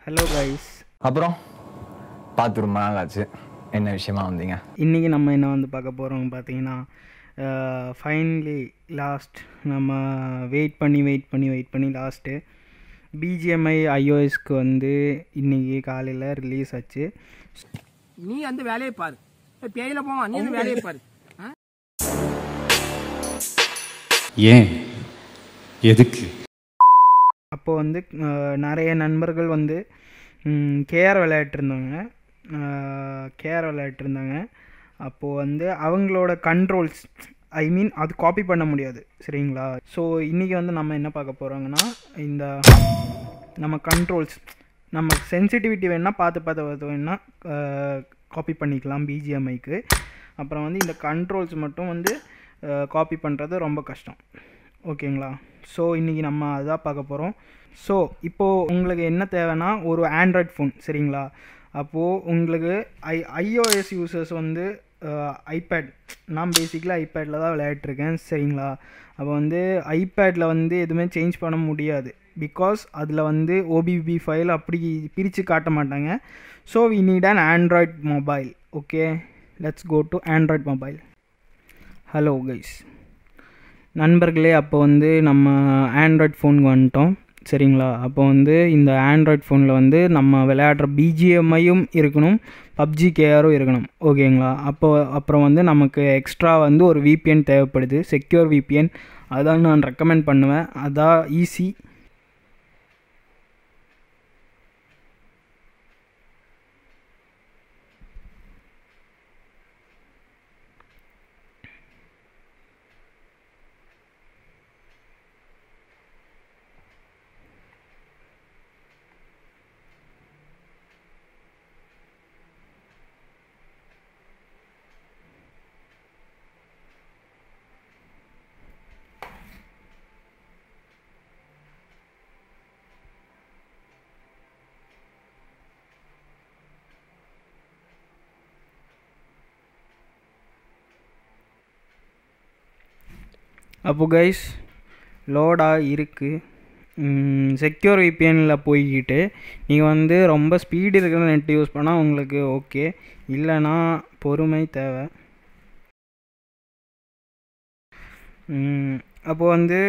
Hello guys. அப்புறம் பார்த்து ரொம்ப நாள் ஆச்சு. என்ன விஷயமா வந்தீங்க? இன்றைக்கி நம்ம என்ன வந்து பார்க்க போகிறோம் பார்த்தீங்கன்னா, ஃபைனலி லாஸ்ட் நம்ம வெயிட் பண்ணி லாஸ்ட்டு பிஜிஎம்ஐ iOSக்கு வந்து இன்றைக்கி காலையில் ரிலீஸ் ஆச்சு. நீ அந்த வேலையை பாரு, பேயில போவான், நீ அந்த வேலையை பாரு. ஏன் எதுக்கு? அப்போது வந்து நிறைய நண்பர்கள் வந்து கேஆர் விளையாட்டுருந்தாங்க. அப்போது வந்து அவங்களோட கண்ட்ரோல்ஸ் அது காப்பி பண்ண முடியாது, சரிங்களா? ஸோ இன்றைக்கி வந்து நம்ம என்ன பார்க்க போகிறோங்கன்னா, இந்த நம்ம கண்ட்ரோல்ஸ், நம்ம சென்சிட்டிவிட்டி வேணால் பார்த்து வேணால் காப்பி பண்ணிக்கலாம் பிஜிஎம்ஐக்கு. அப்புறம் வந்து இந்த கண்ட்ரோல்ஸ் மட்டும் வந்து காப்பி பண்ணுறது ரொம்ப கஷ்டம், ஓகேங்களா? ஸோ இன்றைக்கி நம்ம அதான் பார்க்க போகிறோம். ஸோ இப்போது உங்களுக்கு என்ன தேவைன்னா ஒரு ஆண்ட்ராய்ட் ஃபோன், சரிங்களா? அப்போது உங்களுக்கு iOS யூசர்ஸ் வந்து ஐபேட், நான் பேசிக்கலாக ஐபேடில் தான் விளையாட்டுருக்கேன், சரிங்களா? அப்போ வந்து ஐபேடில் வந்து எதுவுமே சேஞ்ச் பண்ண முடியாது, பிகாஸ் அதில் வந்து ஓபிபி ஃபைல் அப்படி பிரித்து காட்ட மாட்டாங்க. So we need an Android mobile. Okay, let's go to Android mobile. Hello guys நண்பர்களே, அப்போ வந்து நம்ம ஆண்ட்ராய்ட் ஃபோனுக்கு வந்துட்டோம், சரிங்களா? அப்போ வந்து இந்த ஆண்ட்ராய்ட் ஃபோனில் வந்து நம்ம விளையாடுற பிஜிஎம்ஐயும் இருக்கணும், பப்ஜி கேஆரும் இருக்கணும், ஓகேங்களா? அப்புறம் வந்து நமக்கு எக்ஸ்ட்ரா வந்து ஒரு விபிஎன் தேவைப்படுது, செக்யூர் விபிஎன். அதான் நான் ரெக்கமெண்ட் பண்ணுவேன், அதான் ஈஸி. அப்போது கைஸ் லோடாக இருக்குது. செக்யூர் விபிஎனில் போய்கிட்டு நீங்கள் வந்து ரொம்ப ஸ்பீடு இருக்கிற நெட் யூஸ் பண்ணால் உங்களுக்கு ஓகே, இல்லைன்னா பொறுமை தேவை. அப்போது வந்து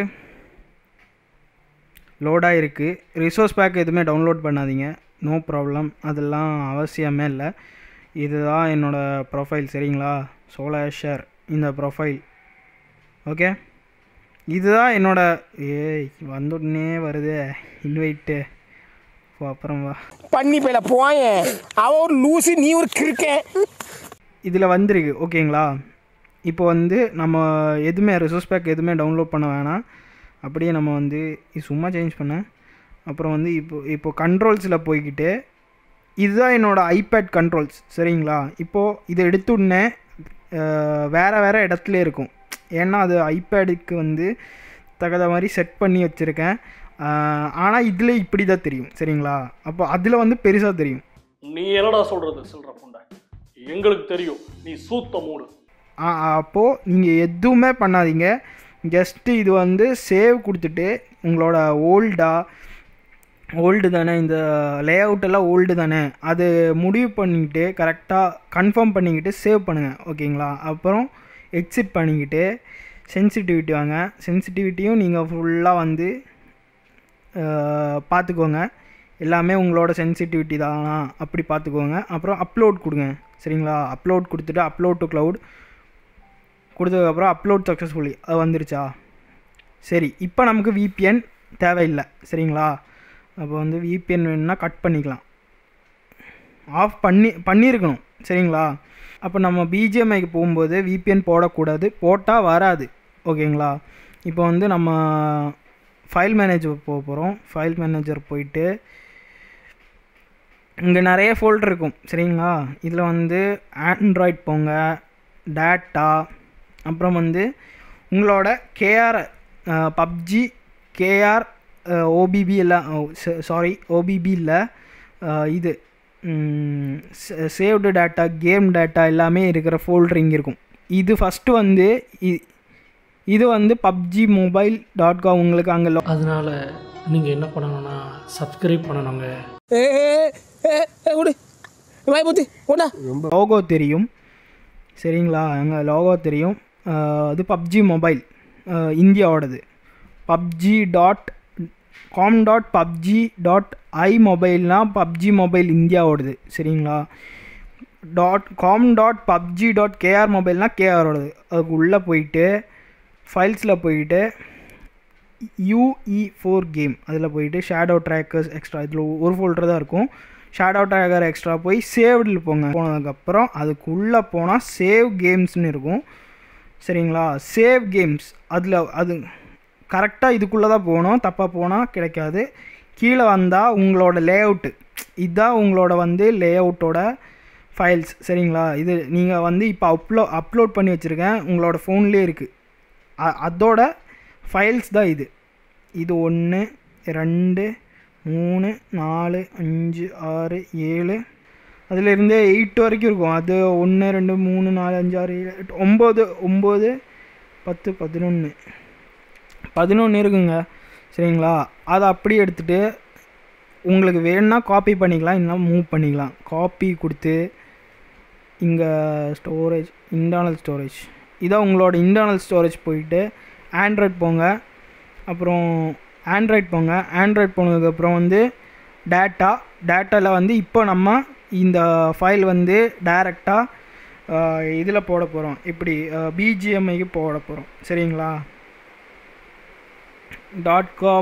லோடாக இருக்குது. ரிசோர்ஸ் பேக் எதுவுமே டவுன்லோட் பண்ணாதீங்க, நோ ப்ராப்ளம், அதெல்லாம் அவசியமே இல்லை. இதுதான் என்னோடய ப்ரொஃபைல், சரிங்களா? சோலாஷர் இந்த ப்ரொஃபைல், ஓகே? இதுதான் என்னோட வந்துடனே வருது இன்வைட்டு. அப்புறம் வா பண்ணி போயில போயேன், அவ ஒரு லூசி, நீ ஒரு கிறுக்கேன். இதில் வந்துருக்கு, ஓகேங்களா? இப்போ வந்து நம்ம எதுவுமே ரிசோர்ஸ் பேக் எதுவுமே டவுன்லோட் பண்ண வேணாம், அப்படியே நம்ம வந்து சும்மா சேஞ்ச் பண்ணேன். அப்புறம் வந்து இப்போ கண்ட்ரோல்ஸில் போய்கிட்டு இதுதான் என்னோடய ஐபேட் கண்ட்ரோல்ஸ், சரிங்களா? இப்போது இதை எடுத்து உடனே வேறு இடத்துல இருக்கும், ஏன்னா அது ஐபேடுக்கு வந்து தகுந்த மாதிரி செட் பண்ணி வச்சுருக்கேன். ஆனால் இதில் இப்படி தான் தெரியும், சரிங்களா? அப்போ அதில் வந்து பெருசாக தெரியும். நீ என்னடா சொல்கிறது சொல்கிற புண்டை, எங்களுக்கு தெரியும் நீ சூத்த மூடு. அப்போது நீங்கள் எதுவுமே பண்ணாதீங்க, ஜஸ்ட்டு இது வந்து சேவ் கொடுத்துட்டு உங்களோட ஓல்டு தானே, இந்த லே அவுட்டெல்லாம் ஓல்டு தானே, அது முடிவு பண்ணிக்கிட்டு கரெக்டாக கன்ஃபார்ம் பண்ணிக்கிட்டு சேவ் பண்ணுங்கள், ஓகேங்களா? அப்புறம் எக்ஸிட் பண்ணிக்கிட்டு சென்சிட்டிவிட்டி வாங்க. சென்சிட்டிவிட்டியும் நீங்கள் ஃபுல்லாக வந்து பார்த்துக்கோங்க, எல்லாமே உங்களோட சென்சிட்டிவிட்டி தானா அப்படி பார்த்துக்கோங்க. அப்புறம் அப்லோட் கொடுங்க, சரிங்களா? அப்லோட் கொடுத்துட்டு அப்லோட் டு க்ளவுட் கொடுத்ததுக்கப்புறம் அப்லோட் சக்ஸஸ்ஃபுல்லி அது வந்துருச்சா? சரி, இப்போ நமக்கு விபிஎன் தேவையில்லை, சரிங்களா? அப்போ வந்து விபிஎன் வேணும்னா கட் பண்ணிக்கலாம், ஆஃப் பண்ணியிருக்கணும், சரிங்களா? அப்போ நம்ம பிஜிஎம்ஐக்கு போகும்போது விபிஎன் போடக்கூடாது, போட்டால் வராது, ஓகேங்களா? இப்போ வந்து நம்ம ஃபைல் மேனேஜர் போக போகிறோம். ஃபைல் மேனேஜர் போயிட்டு இங்கே நிறைய ஃபோல்டர் இருக்கும், சரிங்களா? இதில் வந்து ஆண்ட்ராய்ட் போங்க, டேட்டா, அப்புறம் வந்து உங்களோட கேஆர், பப்ஜி கேஆர், ஓபிபி எல்லாம், சாரி ஓபிபி இல்லை, இது சேவ்டு டேட்டா, கேம் டேட்டா எல்லாமே இருக்கிற ஃபோல்டர் இங்கே இருக்கும். இது ஃபஸ்ட்டு வந்து இது வந்து PUBGmobile.com. உங்களுக்கு அங்கே அதனால் நீங்கள் என்ன பண்ணணும்னா சப்ஸ்கிரைப் பண்ணணுங்க. லோகோ தெரியும் சரிங்களா, அங்கே லோகோ தெரியும். அது PUBG மொபைல் இந்தியாவோடது. PUBG.com.PUBG.iMobileனா PUBG மொபைல் இந்தியாவோடது சரிங்களா. .com.PUBG.KR மொபைல்னால் கேஆரோடது. அதுக்கு உள்ளே போயிட்டு ஃபைல்ஸில் போயிட்டு UE4 கேம் அதில் போயிட்டு ஷேடோ ட்ராக்கர்ஸ் எக்ஸ்ட்ரா இதில் ஒரு ஃபோல்டர் தான் இருக்கும். ஷேடோ ட்ராக்கர் எக்ஸ்ட்ரா போய் சேவ்டில் போங்க. போனதுக்கப்புறம் அதுக்குள்ளே போனால் சேவ் கேம்ஸ்னு இருக்கும் சரிங்களா. சேவ் கேம்ஸ் அதில் அது கரெக்டாக இதுக்குள்ளே தான் போகணும், தப்பாக போனால் கிடைக்காது. கீழே வந்தால் உங்களோட லேஅவுட்டு இதுதான் உங்களோட வந்து லேஅவுட்டோட ஃபைல்ஸ் சரிங்களா. இது நீங்கள் வந்து இப்போ அப்லோட் பண்ணி வச்சுருக்கேன், உங்களோட ஃபோன்லேயே இருக்குது. அதோட ஃபைல்ஸ் தான் இது. இது 1 2 3 4 5 6 7 அதிலிருந்தே 8 வரைக்கும் இருக்கும். அது 1 2 3 4 5 6 7 8 9 10 11 இருக்குங்க சரிங்களா. அதை அப்படியே எடுத்துகிட்டு உங்களுக்கு வேணும்னா காப்பி பண்ணிக்கலாம், இல்லைனா மூவ் பண்ணிக்கலாம். காப்பி கொடுத்து இங்கே ஸ்டோரேஜ் இன்டர்னல் ஸ்டோரேஜ் இதான் உங்களோட இன்டர்னல் ஸ்டோரேஜ். போயிட்டு ஆண்ட்ராய்ட் போங்க. அப்புறம் ஆண்ட்ராய்ட் போனதுக்கப்புறம் வந்து டேட்டாவில் வந்து இப்போ நம்ம இந்த ஃபைல் வந்து டைரெக்டாக இதில் போட போகிறோம். இப்படி BGMIக்கு போட போகிறோம் சரிங்களா. .com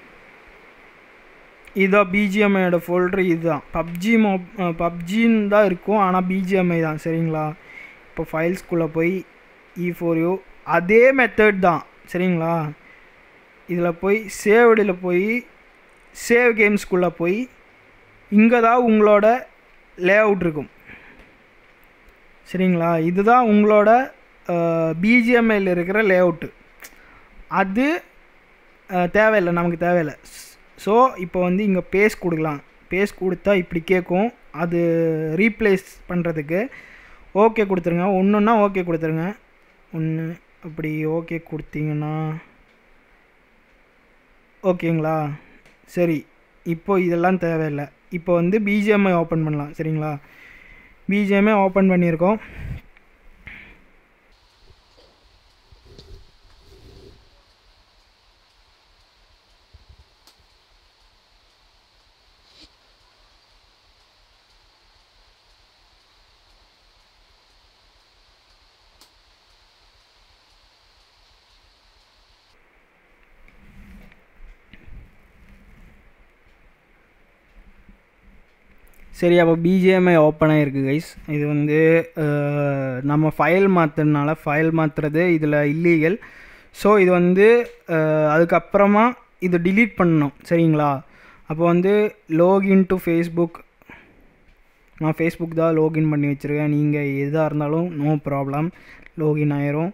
இதுதான் BGMIயோட ஃபோல்டர். இதுதான் பப்ஜின்னு தான் இருக்கும், ஆனால் BGMI தான் சரிங்களா. இப்போ ஃபைல்ஸ்குள்ளே போய் E4U அதே மெத்தட் தான் சரிங்களா. இதில் போய் சேவ்டில் போய் சேவ் கேம்ஸ்குள்ளே போய் இங்கே தான் உங்களோட லேஅவுட் இருக்கும் சரிங்களா. இதுதான் உங்களோட BGMIயில் இருக்கிற லேஅவுட்டு. அது தேவையில்லை, நமக்கு தேவையில்லை. ஸோ இப்போ வந்து இங்கே பேஸ்ட் கொடுக்கலாம். பேஸ்ட் கொடுத்தா இப்படி கேட்கும். அது ரீப்ளேஸ் பண்ணுறதுக்கு ஓகே கொடுத்துருங்க. ஒன்றுன்னா ஓகே கொடுத்துருங்க. ஒன்று அப்படி ஓகே கொடுத்தீங்கன்னா ஓகேங்களா. சரி, இப்போ இதெல்லாம் தேவையில்லை. இப்போ வந்து BGMI ஓப்பன் பண்ணலாம் சரிங்களா. BGMI ஓப்பன் பண்ணியிருக்கோம். சரி, அப்போ BGMI ஓப்பன் ஆகிருக்கு கைஸ். இது வந்து நம்ம ஃபைல் மாற்றுறது இதில் இல்லீகல். ஸோ இது வந்து அதுக்கப்புறமா இது டிலீட் பண்ணணும் சரிங்களா. அப்போ வந்து லாகின் டு ஃபேஸ்புக், நான் ஃபேஸ்புக் தான் லாகின் பண்ணி வச்சுருக்கேன். நீங்கள் எதாக இருந்தாலும் நோ ப்ராப்ளம், லாகின் ஆயிரும்.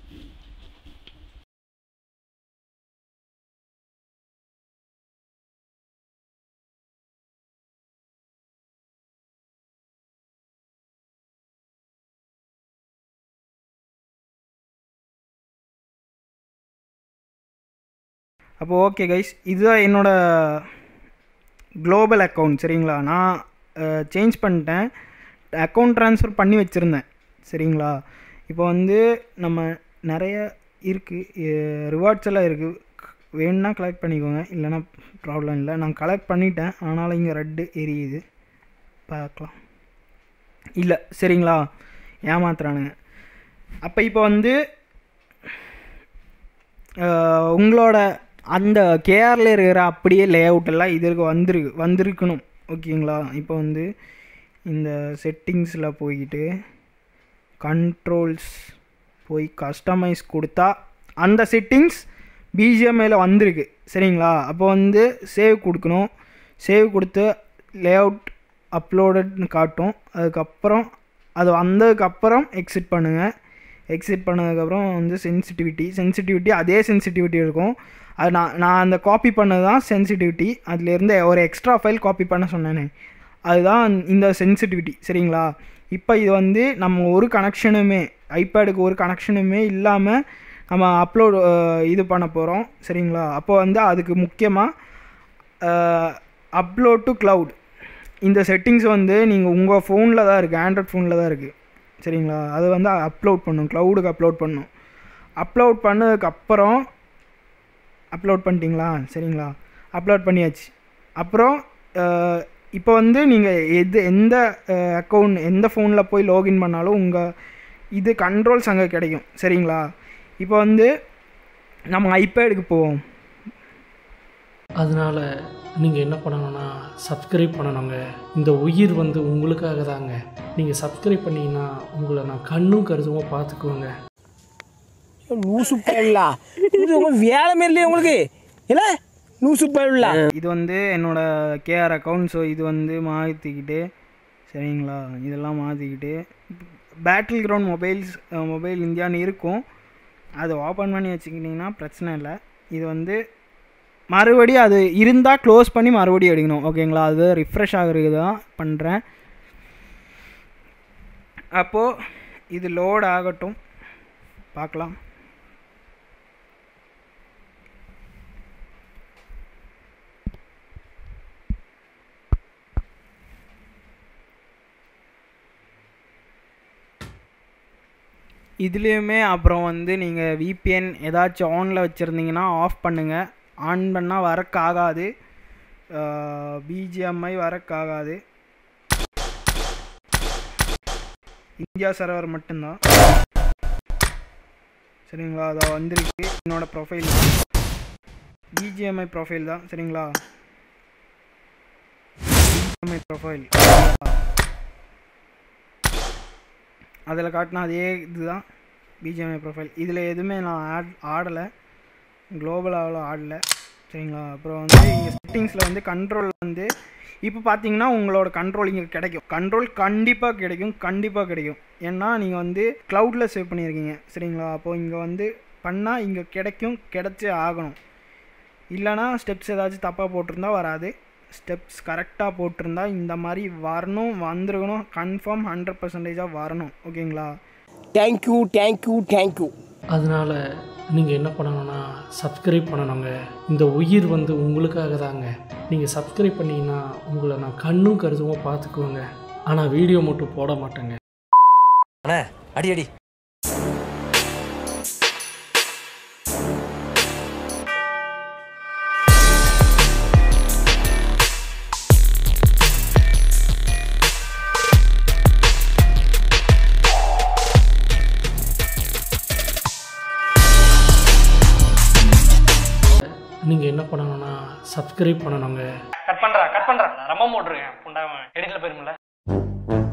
அப்போ ஓகே கைஸ், இதுதான் என்னோடய குளோபல் அக்கௌண்ட் சரிங்களா. நான் சேஞ்ச் பண்ணிட்டேன், அக்கௌண்ட் ட்ரான்ஸ்ஃபர் பண்ணி வச்சுருந்தேன் சரிங்களா. இப்போ வந்து நம்ம நிறைய இருக்குது, ரிவார்ட்ஸ் எல்லாம் இருக்குது. வேணுன்னா கலெக்ட் பண்ணிக்கோங்க, இல்லைனா ப்ராப்ளம் இல்லை. நான் கலெக்ட் பண்ணிட்டேன், ஆனாலும் இங்கே ரெட்டு எரியுது, பார்க்கலாம். இல்லை சரிங்களா, ஏமாத்துறானுங்க. அப்போ இப்போ வந்து உங்களோட அந்த கேஆரில் இருக்கிற அப்படியே லேஅவுட்டெல்லாம் இதற்கு வந்திருக்கணும் ஓகேங்களா. இப்போ வந்து இந்த செட்டிங்ஸில் போய்கிட்டு கண்ட்ரோல்ஸ் போய் கஸ்டமைஸ் கொடுத்தா அந்த செட்டிங்ஸ் BGMIயில் வந்திருக்கு சரிங்களா. அப்போ வந்து சேவ் கொடுக்கணும். சேவ் கொடுத்து லேஅவுட் அப்லோடட்னு காட்டும். அதுக்கப்புறம் அது வந்ததுக்கப்புறம் எக்ஸிட் பண்ணுங்கள். எக்ஸிட் பண்ணதுக்கப்புறம் வந்து சென்சிட்டிவிட்டி அதே சென்சிட்டிவிட்டி இருக்கும். அது நான் அந்த காப்பி பண்ணது தான் சென்சிட்டிவிட்டி. அதுலேருந்து ஒரு எக்ஸ்ட்ரா ஃபைல் காப்பி பண்ண சொன்னேனே, அதுதான் இந்த சென்சிட்டிவிட்டி சரிங்களா. இப்போ இது வந்து நம்ம ஒரு கனெக்ஷனுமே ஐபேடுக்கு ஒரு கனெக்ஷனுமே இல்லாமல் நம்ம அப்லோட் இது பண்ண போகிறோம் சரிங்களா. அப்போ வந்து அதுக்கு முக்கியமாக அப்லோட் டு க்ளவுட் இந்த செட்டிங்ஸ் வந்து நீங்கள் உங்கள் ஃபோனில் தான் இருக்குது, ஆண்ட்ராய்ட் ஃபோனில் தான் இருக்குது சரிங்களா. அது வந்து அப்லோட் பண்ணணும், க்ளவுடுக்கு அப்லோட் பண்ணணும். அப்லோட் பண்ணதுக்கப்புறம் அப்லோட் பண்ணிட்டீங்களா சரிங்களா, அப்லோட் பண்ணியாச்சு. அப்புறம் இப்போ வந்து நீங்கள் எந்த அக்கௌண்ட் எந்த ஃபோனில் போய் லாகின் பண்ணாலும் உங்கள் இது கண்ட்ரோல்ஸ் அங்கே கிடைக்கும் சரிங்களா. இப்போ வந்து நம்ம ஐபேடுக்கு போவோம். அதனால் நீங்கள் என்ன பண்ணணும்னா சப்ஸ்கிரைப் பண்ணணுங்க. இந்த உயிர் வந்து உங்களுக்காக தாங்க. நீங்கள் சப்ஸ்கிரைப் பண்ணிங்கன்னா உங்களை நான் கண்ணும் கருதுமாக பார்த்துக்குவேங்க. லூசு பயிலா இது உங்களுக்கு வேலை மாரிலையே உங்களுக்கு இல்லை லூசு பயிலா. இது வந்து என்னோடய கேஆர் அக்கௌண்ட். ஸோ இது வந்து மாற்றிக்கிட்டு சரிங்களா, இதெல்லாம் மாற்றிக்கிட்டு பேட்டில் கிரவுண்ட் மொபைல் இந்தியான்னு இருக்கும், அதை ஓப்பன் பண்ணி வச்சுக்கிட்டிங்கன்னா பிரச்சனை இல்லை. இது வந்து மறுபடியும் அது இருந்தால் க்ளோஸ் பண்ணி மறுபடியும் எடுக்கணும் ஓகேங்களா. அது ரிஃப்ரெஷ் ஆகிறது தான் பண்ணுறேன். அப்போது இது லோட் ஆகட்டும் பார்க்கலாம். இதுலேயுமே அப்புறம் வந்து நீங்கள் விபிஎன் ஏதாச்சும் ஆனில் வச்சுருந்தீங்கன்னா ஆஃப் பண்ணுங்கள். ஆன் பண்ணால் வரக்காகாது, பிஜிஎம்ஐ வரக்காகாது, இந்தியா சர்வர் மட்டும்தான் சரிங்களா. அதை வந்துருக்கு என்னோடய ப்ரொஃபைல் பிஜிஎம்ஐ ப்ரொஃபைல் தான் சரிங்களா. பிஜிஎம்ஐ ப்ரொஃபைல் அதில் காட்டினா அதே இதுதான் பிஜிஎம்ஐ ப்ரொஃபைல். இதில் எதுவுமே நான் ஆடலை, குளோபலாவில் ஆடலை சரிங்களா. அப்புறம் வந்து இங்கே செட்டிங்ஸில் வந்து கண்ட்ரோல் வந்து இப்போ பார்த்தீங்கன்னா உங்களோட கண்ட்ரோல் இங்கே கிடைக்கும். கண்ட்ரோல் கண்டிப்பாக கிடைக்கும். ஏன்னா நீங்கள் வந்து க்ளவுடில் சேவ் பண்ணியிருக்கீங்க சரிங்களா. அப்போது இங்கே வந்து பண்ணால் இங்கே கிடைச்சே ஆகணும். இல்லைனா ஸ்டெப்ஸ் ஏதாச்சும் தப்பாக போட்டிருந்தா வராது, ஸ்டெப்ஸ் கரெக்டாக போட்டிருந்தா இந்த மாதிரி வந்துருக்கணும் கன்ஃபார்ம் 100% வரணும் ஓகேங்களா. தேங்க்யூ. அதனால் நீங்கள் என்ன பண்ணணும்னா சப்ஸ்கிரைப் பண்ணணுங்க. இந்த உயிர் வந்து உங்களுக்காக தாங்க. நீங்கள் சப்ஸ்கிரைப் பண்ணிங்கன்னா உங்களை நான் கண்ணும் கருதுமாக பார்த்துக்குவேங்க. ஆனால் வீடியோ மட்டும் போட மாட்டேங்க. அடி நீங்கள் என்ன பண்ணணும்னா சப்ஸ்கிரைப் பண்ணணுங்க. கட் பண்ணுறா ரொம்ப போட்டுருங்க புண்டா எடிட்டில் போயிருமில்ல.